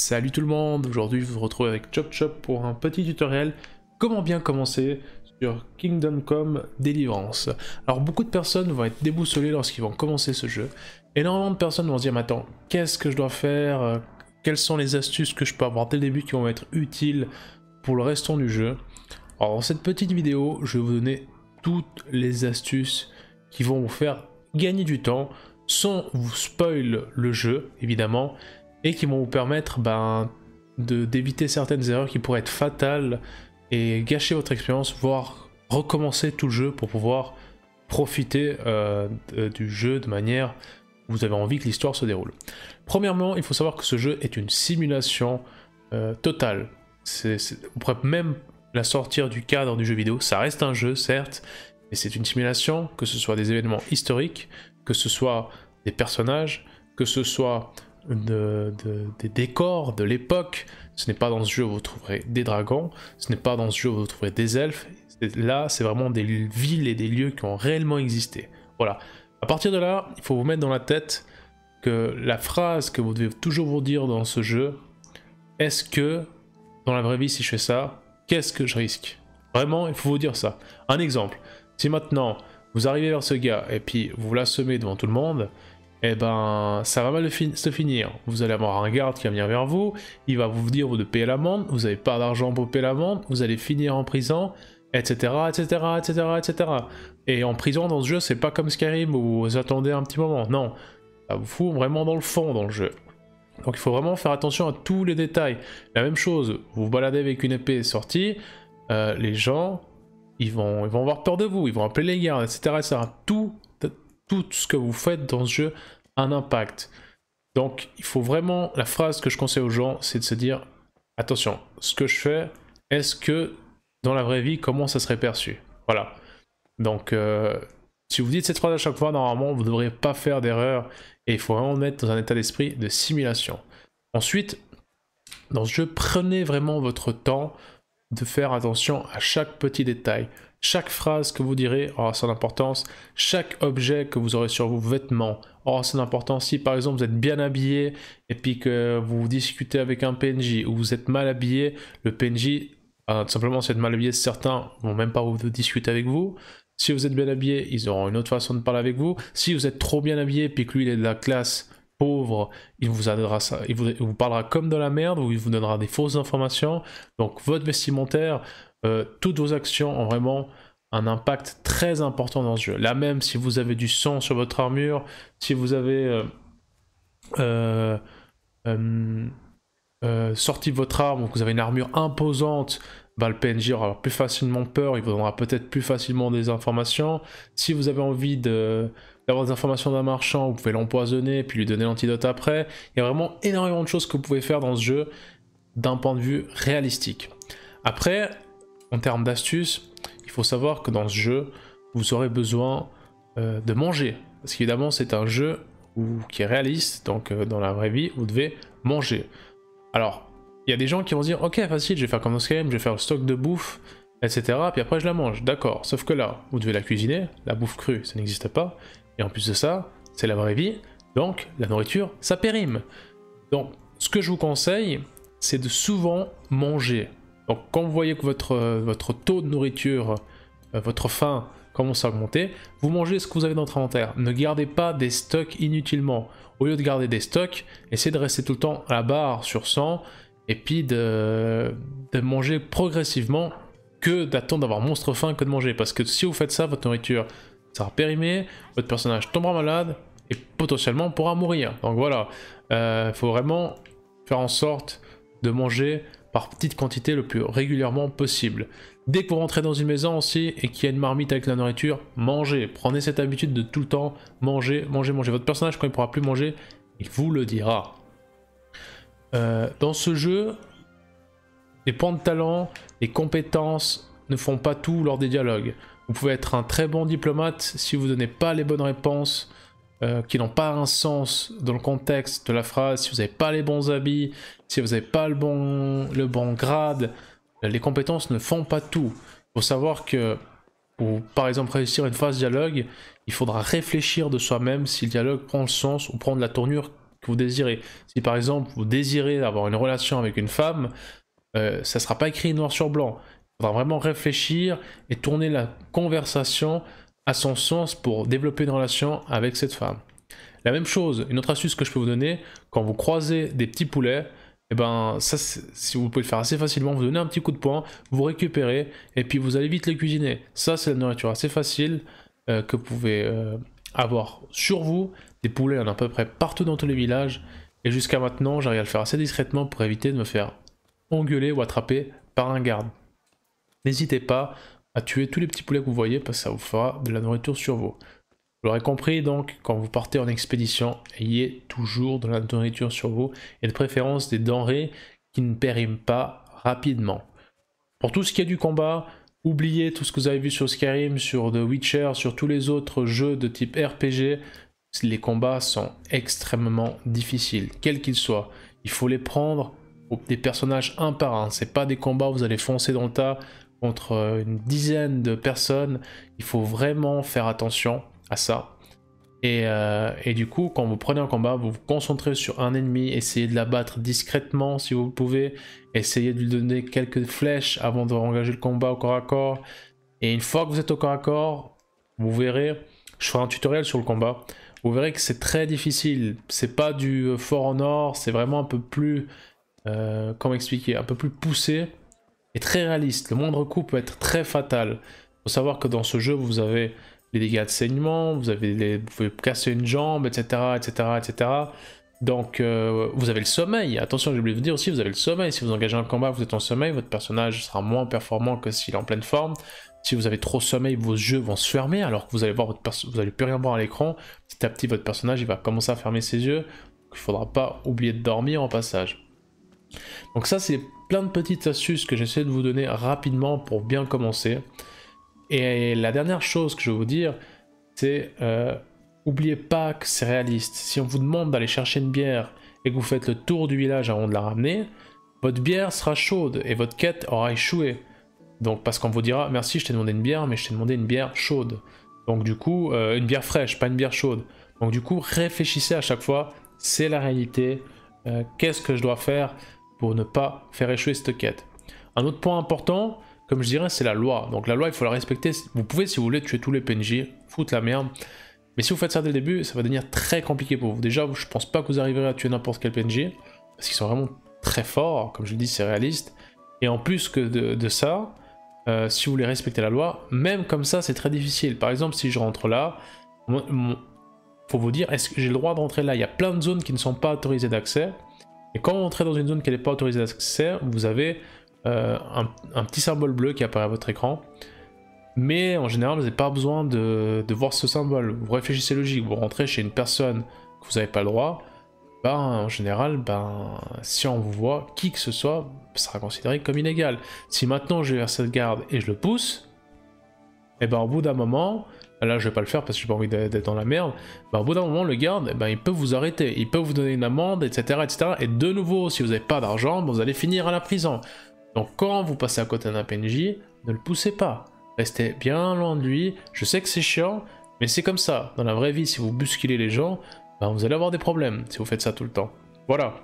Salut tout le monde, aujourd'hui je vous retrouve avec Chop Chop pour un petit tutoriel comment bien commencer sur Kingdom Come Deliverance. Alors beaucoup de personnes vont être déboussolées lorsqu'ils vont commencer ce jeu. Énormément de personnes vont se dire mais attends, qu'est-ce que je dois faire? Quelles sont les astuces que je peux avoir dès le début qui vont être utiles pour le restant du jeu? Alors dans cette petite vidéo, je vais vous donner toutes les astuces qui vont vous faire gagner du temps sans vous spoil le jeu évidemment, et qui vont vous permettre d'éviter certaines erreurs qui pourraient être fatales et gâcher votre expérience, voire recommencer tout le jeu pour pouvoir profiter du jeu de manière où vous avez envie que l'histoire se déroule. Premièrement, il faut savoir que ce jeu est une simulation totale. On pourrait même la sortir du cadre du jeu vidéo. Ça reste un jeu, certes, mais c'est une simulation, que ce soit des événements historiques, que ce soit des personnages, que ce soit des décors de l'époque. Ce n'est pas dans ce jeu où vous trouverez des dragons, ce n'est pas dans ce jeu où vous trouverez des elfes. Là, c'est vraiment des villes et des lieux qui ont réellement existé. Voilà. À partir de là, il faut vous mettre dans la tête que la phrase que vous devez toujours vous dire dans ce jeu, est-ce que, dans la vraie vie, si je fais ça, qu'est-ce que je risque? Vraiment, il faut vous dire ça. Un exemple, si maintenant, vous arrivez vers ce gars et puis vous l'assommez devant tout le monde, eh ben ça va mal se finir. Vous allez avoir un garde qui va venir vers vous, il va vous dire de payer l'amende, vous n'avez pas d'argent pour payer l'amende, vous allez finir en prison, etc., etc., etc., etc. Et en prison dans ce jeu, c'est pas comme Skyrim où vous attendez un petit moment, non. Ça vous fout vraiment dans le fond dans le jeu. Donc il faut vraiment faire attention à tous les détails. La même chose, vous vous baladez avec une épée sortie, les gens, ils vont avoir peur de vous, ils vont appeler les gardes, etc., etc. Tout ce que vous faites dans ce jeu a un impact. Donc il faut vraiment, la phrase que je conseille aux gens, c'est de se dire, attention, ce que je fais, est-ce que dans la vraie vie, comment ça serait perçu? Voilà. Donc si vous dites cette phrase à chaque fois, normalement, vous ne devriez pas faire d'erreur, et il faut vraiment mettre dans un état d'esprit de simulation. Ensuite, dans ce jeu, prenez vraiment votre temps de faire attention à chaque petit détail. Chaque phrase que vous direz aura son importance, chaque objet que vous aurez sur vos vêtements aura son importance. Si par exemple vous êtes bien habillé et puis que vous discutez avec un PNJ ou vous êtes mal habillé, le PNJ, tout simplement si vous êtes mal habillé, certains vont même pas vous discuter avec vous. Si vous êtes bien habillé, ils auront une autre façon de parler avec vous. Si vous êtes trop bien habillé puis que lui il est de la classe pauvre, il vous parlera comme de la merde ou il vous donnera des fausses informations. Donc votre vestimentaire, toutes vos actions ont vraiment un impact très important dans ce jeu. Là même si vous avez du sang sur votre armure, si vous avez sorti votre arme ou que vous avez une armure imposante, le PNJ aura plus facilement peur, il vous donnera peut-être plus facilement des informations. Si vous avez envie d'avoir des informations d'un marchand, vous pouvez l'empoisonner puis lui donner l'antidote après. Il y a vraiment énormément de choses que vous pouvez faire dans ce jeu d'un point de vue réalistique. Après, en termes d'astuces, il faut savoir que dans ce jeu, vous aurez besoin de manger. Parce qu'évidemment, c'est un jeu qui est réaliste, donc dans la vraie vie, vous devez manger. Alors, il y a des gens qui vont se dire, ok, facile, je vais faire comme dans Skyrim, je vais faire le stock de bouffe, etc. Puis après, je la mange. D'accord, sauf que là, vous devez la cuisiner, la bouffe crue, ça n'existe pas. Et en plus de ça, c'est la vraie vie, donc la nourriture, ça périme. Donc, ce que je vous conseille, c'est de souvent manger. Donc quand vous voyez que votre taux de nourriture, votre faim commence à augmenter, vous mangez ce que vous avez dans votre inventaire. Ne gardez pas des stocks inutilement. Au lieu de garder des stocks, essayez de rester tout le temps à la barre sur 100 et puis de manger progressivement que d'attendre d'avoir monstre faim que de manger. Parce que si vous faites ça, votre nourriture sera périmée, votre personnage tombera malade et potentiellement pourra mourir. Donc voilà, faut vraiment faire en sorte de manger par petite quantité le plus régulièrement possible. Dès que vous rentrez dans une maison aussi et qu'il y a une marmite avec la nourriture, mangez. Prenez cette habitude de tout le temps manger, manger, manger. Votre personnage, quand il ne pourra plus manger, il vous le dira. Dans ce jeu, les points de talent, les compétences ne font pas tout lors des dialogues. Vous pouvez être un très bon diplomate si vous ne donnez pas les bonnes réponses qui n'ont pas un sens dans le contexte de la phrase, si vous n'avez pas les bons habits, si vous n'avez pas le bon grade, les compétences ne font pas tout. Il faut savoir que pour par exemple réussir une phase dialogue, il faudra réfléchir de soi-même si le dialogue prend le sens ou prend de la tournure que vous désirez. Si par exemple vous désirez avoir une relation avec une femme, ça ne sera pas écrit noir sur blanc. Il faudra vraiment réfléchir et tourner la conversation à son sens pour développer une relation avec cette femme. La même chose, une autre astuce que je peux vous donner, quand vous croisez des petits poulets, et ben ça, si vous pouvez le faire assez facilement, vous donnez un petit coup de poing, vous récupérez, et puis vous allez vite les cuisiner. Ça, c'est la nourriture assez facile que vous pouvez avoir sur vous. Des poulets, il y en a à peu près partout dans tous les villages, et jusqu'à maintenant, j'arrive à le faire assez discrètement pour éviter de me faire engueuler ou attraper par un garde. N'hésitez pas à tuer tous les petits poulets que vous voyez, parce que ça vous fera de la nourriture sur vous. Vous l'aurez compris donc, quand vous partez en expédition, ayez toujours de la nourriture sur vous, et de préférence des denrées qui ne périment pas rapidement. Pour tout ce qui est du combat, oubliez tout ce que vous avez vu sur Skyrim, sur The Witcher, sur tous les autres jeux de type RPG. Les combats sont extrêmement difficiles, quels qu'ils soient. Il faut les prendre des personnages un par un. C'est pas des combats où vous allez foncer dans le tas contre une dizaine de personnes. Il faut vraiment faire attention à ça. Et du coup, quand vous prenez un combat, vous vous concentrez sur un ennemi, essayez de l'abattre discrètement si vous le pouvez, essayez de lui donner quelques flèches avant de engager le combat au corps à corps. Et une fois que vous êtes au corps à corps, vous verrez, je ferai un tutoriel sur le combat, vous verrez que c'est très difficile. C'est pas du For Honor, c'est vraiment un peu plus, comment expliquer, un peu plus poussé et très réaliste. Le moindre coup peut être très fatal. Il faut savoir que dans ce jeu, vous avez les dégâts de saignement, vous pouvez casser une jambe, etc. etc., etc. Donc vous avez le sommeil. Attention, j'ai oublié de vous dire aussi, vous avez le sommeil. Si vous engagez un combat, vous êtes en sommeil, votre personnage sera moins performant que s'il est en pleine forme. Si vous avez trop de sommeil, vos yeux vont se fermer, alors que vous allez voir vous n'allez plus rien voir à l'écran. Petit à petit, votre personnage il va commencer à fermer ses yeux. Il ne faudra pas oublier de dormir en passage. Donc ça, c'est plein de petites astuces que j'essaie de vous donner rapidement pour bien commencer. Et la dernière chose que je vais vous dire, c'est n'oubliez pas que c'est réaliste. Si on vous demande d'aller chercher une bière et que vous faites le tour du village avant de la ramener, votre bière sera chaude et votre quête aura échoué. Donc parce qu'on vous dira, merci, je t'ai demandé une bière, mais je t'ai demandé une bière chaude. Donc du coup, une bière fraîche, pas une bière chaude. Donc du coup, réfléchissez à chaque fois, c'est la réalité. Qu'est-ce que je dois faire pour ne pas faire échouer cette quête? Un autre point important, comme je dirais, c'est la loi. Donc la loi, il faut la respecter. Vous pouvez, si vous voulez, tuer tous les PNJ, foutre la merde. Mais si vous faites ça dès le début, ça va devenir très compliqué pour vous. Déjà, je pense pas que vous arriverez à tuer n'importe quel PNJ, parce qu'ils sont vraiment très forts. Comme je le dis, c'est réaliste. Et en plus que de ça, si vous voulez respecter la loi, même comme ça, c'est très difficile. Par exemple, si je rentre là, faut vous dire, est-ce que j'ai le droit de rentrer là? Il y a plein de zones qui ne sont pas autorisées d'accès. Et quand vous entrez dans une zone qui n'est pas autorisée d'accès, vous avez un petit symbole bleu qui apparaît à votre écran. Mais en général, vous n'avez pas besoin de voir ce symbole. Vous réfléchissez logique, vous rentrez chez une personne que vous n'avez pas le droit, ben, en général, si on vous voit, qui que ce soit sera considéré comme illégal. Si maintenant je vais vers cette garde et je le pousse, et ben au bout d'un moment, là je vais pas le faire parce que j'ai pas envie d'être dans la merde, ben, au bout d'un moment le garde, il peut vous arrêter, il peut vous donner une amende, etc. etc. Et de nouveau, si vous n'avez pas d'argent, vous allez finir à la prison. Donc quand vous passez à côté d'un PNJ, ne le poussez pas. Restez bien loin de lui. Je sais que c'est chiant, mais c'est comme ça. Dans la vraie vie, si vous bousculez les gens, vous allez avoir des problèmes si vous faites ça tout le temps. Voilà.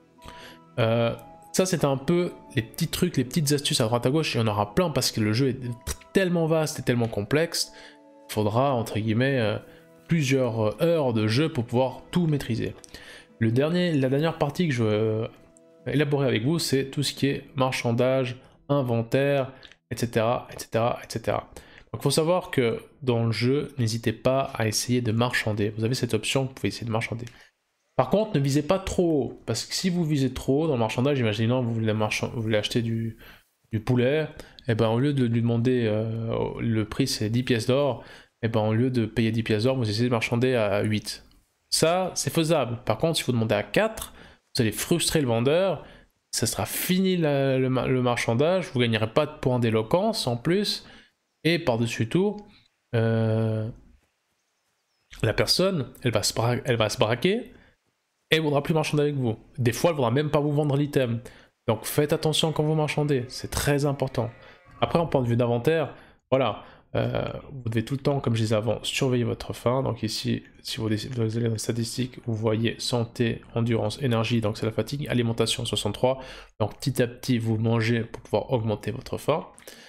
Ça, c'était un peu les petits trucs, les petites astuces à droite à gauche. Il y en aura plein parce que le jeu est tellement vaste et tellement complexe. Il faudra, entre guillemets, plusieurs heures de jeu pour pouvoir tout maîtriser. La dernière partie que je veux élaborer avec vous, c'est tout ce qui est marchandage, inventaire, etc. etc., etc. Donc il faut savoir que dans le jeu, n'hésitez pas à essayer de marchander. Vous avez cette option, vous pouvez essayer de marchander. Par contre, ne visez pas trop haut, parce que si vous visez trop haut dans le marchandage, imaginons vous voulez acheter du poulet, et ben au lieu de lui demander le prix c'est 10 pièces d'or, et ben au lieu de payer 10 pièces d'or, vous essayez de marchander à 8. Ça, c'est faisable. Par contre, si vous demandez à 4, vous allez frustrer le vendeur, ça sera fini le marchandage, vous ne gagnerez pas de points d'éloquence en plus, et par-dessus tout, la personne, elle va se braquer, et elle ne voudra plus marchander avec vous. Des fois, elle ne voudra même pas vous vendre l'item. Donc faites attention quand vous marchandez, c'est très important. Après, en point de vue d'inventaire, voilà, Vous devez tout le temps, comme je disais avant, surveiller votre faim. Donc ici, si vous allez dans les statistiques, vous voyez santé, endurance, énergie, donc c'est la fatigue, alimentation 63. Donc petit à petit, vous mangez pour pouvoir augmenter votre faim.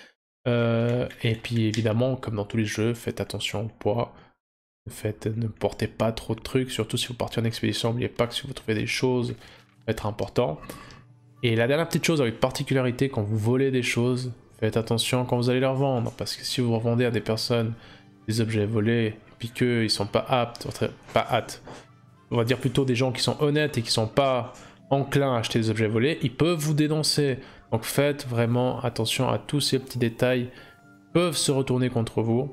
Et puis évidemment, comme dans tous les jeux, faites attention au poids. Ne portez pas trop de trucs, surtout si vous partez en expédition. N'oubliez pas que si vous trouvez des choses, ça va être important. Et la dernière petite chose avec particularité, quand vous volez des choses, faites attention quand vous allez les revendre, parce que si vous revendez à des personnes des objets volés, et puis qu'ils sont pas aptes, on va dire plutôt des gens qui sont honnêtes et qui sont pas enclins à acheter des objets volés, ils peuvent vous dénoncer. Donc faites vraiment attention à tous ces petits détails qui peuvent se retourner contre vous.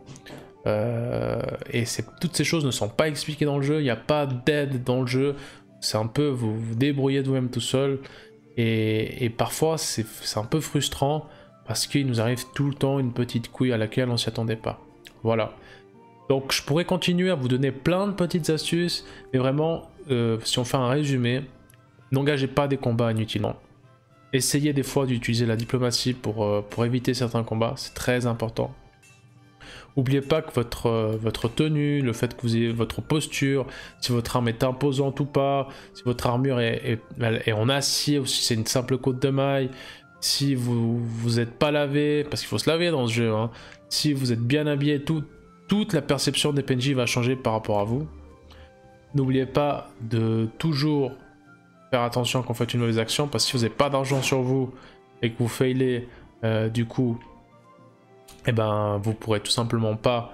Et toutes ces choses ne sont pas expliquées dans le jeu, il n'y a pas d'aide dans le jeu, c'est un peu vous vous débrouillez de vous-même tout seul. Et parfois c'est un peu frustrant parce qu'il nous arrive tout le temps une petite couille à laquelle on s'y attendait pas. Voilà. Donc je pourrais continuer à vous donner plein de petites astuces, mais vraiment, si on fait un résumé, n'engagez pas des combats inutilement. Essayez des fois d'utiliser la diplomatie pour éviter certains combats, c'est très important. N'oubliez pas que votre tenue, le fait que vous ayez votre posture, si votre arme est imposante ou pas, si votre armure est en acier ou si c'est une simple côte de maille, si vous n'êtes pas lavé, parce qu'il faut se laver dans ce jeu, hein, si vous êtes bien habillé, toute la perception des PNJ va changer par rapport à vous. N'oubliez pas de toujours faire attention quand vous faites une mauvaise action, parce que si vous n'avez pas d'argent sur vous et que vous failez, du coup, eh ben, vous pourrez tout simplement pas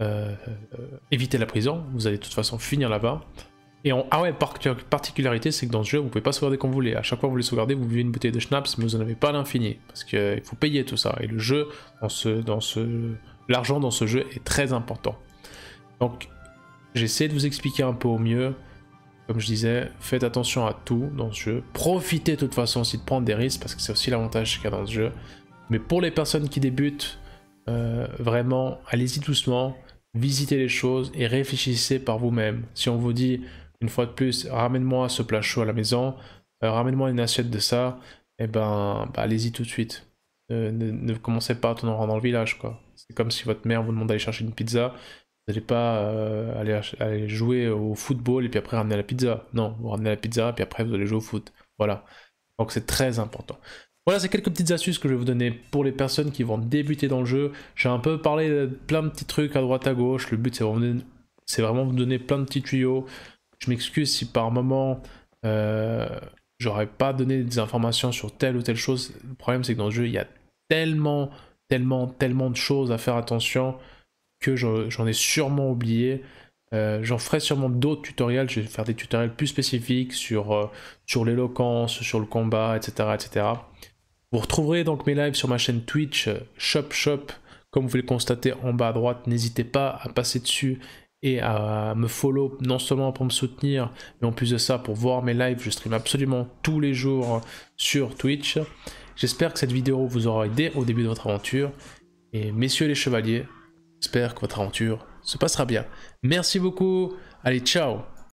éviter la prison, vous allez de toute façon finir là-bas. Et ah ouais, particularité, c'est que dans ce jeu, vous pouvez pas sauvegarder comme vous voulez. À chaque fois que vous voulez sauvegarder, vous buvez une bouteille de schnapps, mais vous n'en avez pas à l'infini, parce qu'il faut payer tout ça. Et le jeu, l'argent dans ce jeu est très important. Donc, j'essaie de vous expliquer un peu au mieux. Comme je disais, faites attention à tout dans ce jeu. Profitez de toute façon aussi de prendre des risques, parce que c'est aussi l'avantage qu'il y a dans ce jeu. Mais pour les personnes qui débutent, vraiment, allez-y doucement, visitez les choses et réfléchissez par vous-même. Si on vous dit, une fois de plus, ramène-moi ce plat chaud à la maison, ramène-moi une assiette de ça, et ben, allez-y tout de suite. Ne commencez pas à tourner en rond dans le village, quoi. C'est comme si votre mère vous demande d'aller chercher une pizza, vous n'allez pas aller jouer au football et puis après ramener la pizza. Non, vous ramenez la pizza et puis après vous allez jouer au foot. Voilà. Donc c'est très important. Voilà, c'est quelques petites astuces que je vais vous donner pour les personnes qui vont débuter dans le jeu. J'ai un peu parlé de plein de petits trucs à droite à gauche. Le but c'est vraiment vous donner plein de petits tuyaux. Je m'excuse si par moment j'aurais pas donné des informations sur telle ou telle chose. Le problème c'est que dans le jeu il y a tellement de choses à faire attention que j'en ai sûrement oublié. J'en ferai sûrement d'autres tutoriels, je vais faire des tutoriels plus spécifiques sur l'éloquence, sur le combat, etc., etc. Vous retrouverez donc mes lives sur ma chaîne Twitch, Shop, comme vous pouvez le constater en bas à droite. N'hésitez pas à passer dessus et à me follow, non seulement pour me soutenir, mais en plus de ça, pour voir mes lives. Je stream absolument tous les jours sur Twitch. J'espère que cette vidéo vous aura aidé au début de votre aventure. Et messieurs les chevaliers, j'espère que votre aventure se passera bien. Merci beaucoup, allez ciao!